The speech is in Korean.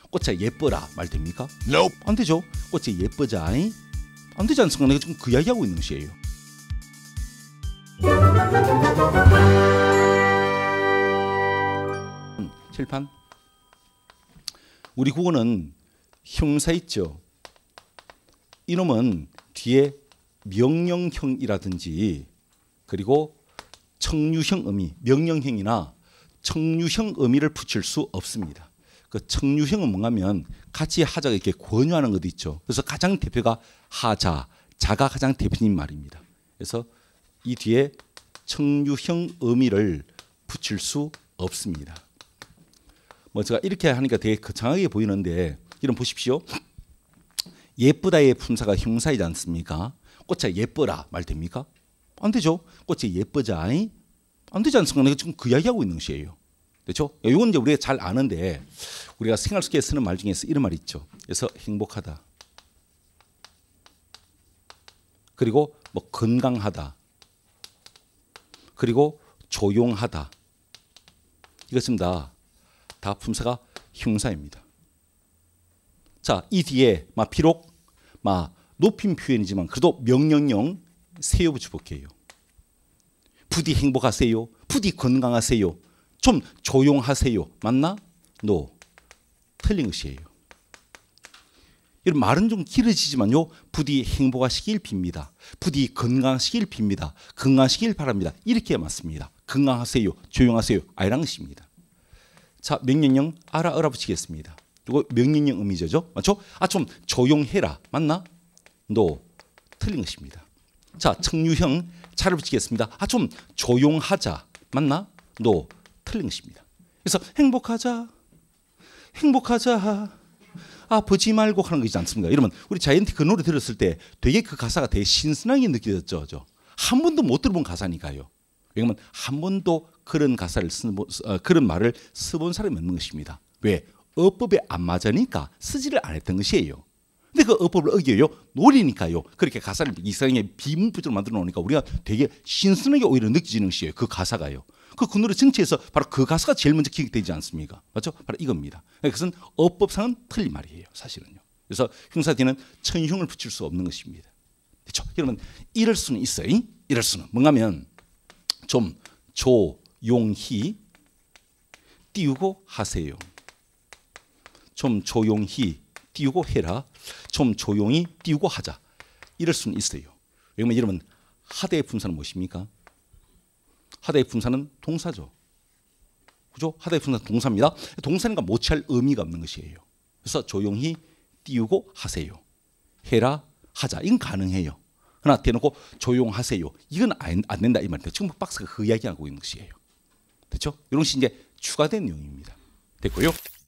꽃아 예뻐라 말 됩니까? Nope. 안 되죠. 꽃이 예쁘자 안 되지 않습니까? 내가 지금 그 이야기하고 있는 것이에요. 칠판. 우리 국어는 형사 있죠. 이놈은 뒤에 명령형이라든지 그리고 청유형 의미, 명령형이나 청유형 의미를 붙일 수 없습니다. 그 청유형은 뭔가면 같이 하자가 이렇게 권유하는 것도 있죠. 그래서 가장 대표가 하자, 자가 가장 대표적인 말입니다. 그래서 이 뒤에 청유형 의미를 붙일 수 없습니다. 뭐 제가 이렇게 하니까 되게 거창하게 보이는데 이런 보십시오. 예쁘다의 품사가 형사이지 않습니까? 꽃아 예뻐라 말 됩니까? 안 되죠. 꽃이 예쁘자 안 되지 않습니까? 내가 지금 그 이야기하고 있는 것이에요. 그렇죠? 이건 이제 우리가 잘 아는데 우리가 생활 속에 쓰는 말 중에서 이런 말이 있죠. 그래서 행복하다. 그리고 뭐 건강하다. 그리고 조용하다. 이것은 다 품사가 형사입니다. 자, 이 뒤에 비록 높임 표현이지만 그래도 명령형 세요 붙여볼게요. 부디 행복하세요. 부디 건강하세요. 좀 조용하세요. 맞나? No. 틀린 것이에요. 이런 말은 좀 길어지지만요. 부디 행복하시길 빕니다. 부디 건강하시길 빕니다. 건강하시길 바랍니다. 이렇게 맞습니다. 건강하세요. 조용하세요. 이런 것입니다. 자, 명령형 알아 붙이겠습니다. 이거 명령형 의미죠. 맞죠? 좀 조용해라. 맞나? No. 틀린 것입니다. 자, 청유형 차를 붙이겠습니다. 좀 조용하자. 맞나? No. 틀린 것입니다. 그래서 행복하자. 보지 말고 하는 것이지 않습니까? 여러분, 우리 자이언티 그 노래 들었을 때 되게 그 가사가 되게 신선하게 느껴졌죠. 한 번도 못 들어본 가사니까요. 왜냐하면 한 번도 그런 가사를 그런 말을 써본 사람이 없는 것입니다. 왜? 어법에 안 맞으니까 쓰지를 안 했던 것이에요. 근데 그 어법을 어겨요. 노리니까요. 그렇게 가사를 이상하게 비문부적으로 만들어 놓으니까 우리가 되게 신선하게 오히려 느껴지는 것이에요. 그 가사가요. 그 노래 전체에서 바로 그 가사가 제일 먼저 기억되지 않습니까? 맞죠? 바로 이겁니다. 그것은 어법상은 틀린 말이에요. 사실은요. 그래서 형사 뒤는 천형을 붙일 수 없는 것입니다. 그렇죠? 여러분 이럴 수는 있어요. 이럴 수는 뭔가면 좀 조용히 띄우고 하세요. 좀 조용히 띄우고 해라. 좀 조용히 띄우고 하자. 이럴 수는 있어요. 왜냐면 여러분 하대의 품사는 무엇입니까? 하대의 품사는 동사죠. 그죠? 하대의 품사는 동사입니다. 동사니까 못취할 의미가 없는 것이에요. 그래서 조용히 띄우고 하세요. 해라, 하자. 이건 가능해요. 그러나 대놓고 조용하세요. 이건 안 된다 이 말입니다. 지금 박스가 그 이야기하고 있는 것이에요. 됐죠? 이런 것이 이제 추가된 내용입니다. 됐고요.